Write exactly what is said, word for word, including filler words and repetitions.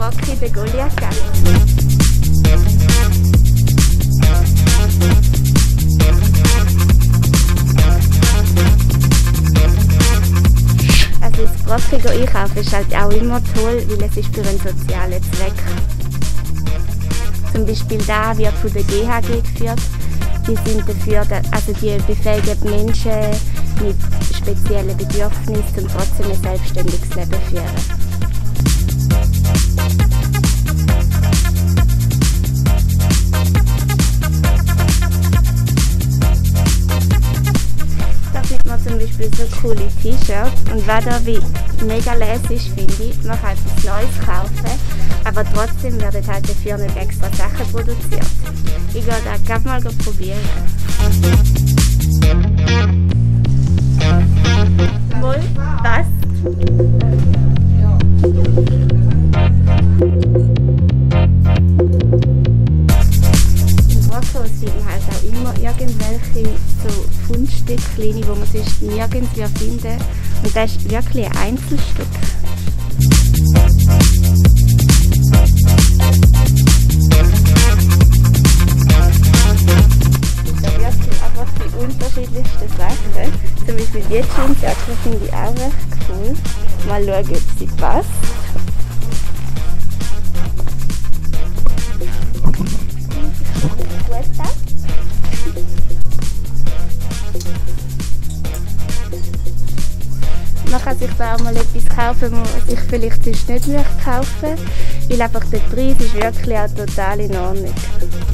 Rocky den Goliath gegessen. Also das Brokkoli einkaufen ist halt auch immer toll, weil es ist für einen sozialen Zweck. Zum Beispiel da wird von der G H G geführt. Die sind dafür, also die befähigen Menschen mit speziellen Bedürfnissen, um trotzdem ein selbstständiges Leben zu führen. Da sieht man zum Beispiel so coole T-Shirts und was da wie mega lässig ist, finde ich, man kann etwas Neues kaufen, aber trotzdem werden halt dafür nicht extra Sachen produziert. Ich gehe da gerne mal probieren. Wohl, was? Im Brokkoli sieht man halt auch immer irgendwelche so Fundstückchen, die man sonst nirgends finden würde. Und das ist wirklich ein Einzelstück. Unterschiedlichste Sachen. Zum Beispiel die Jeansjacke finde ich auch recht cool. Mal schauen, ob sie passt. Man kann sich da auch mal etwas kaufen, was man sich vielleicht sonst nicht möchte kaufen, weil einfach der Preis ist wirklich auch total in Ordnung.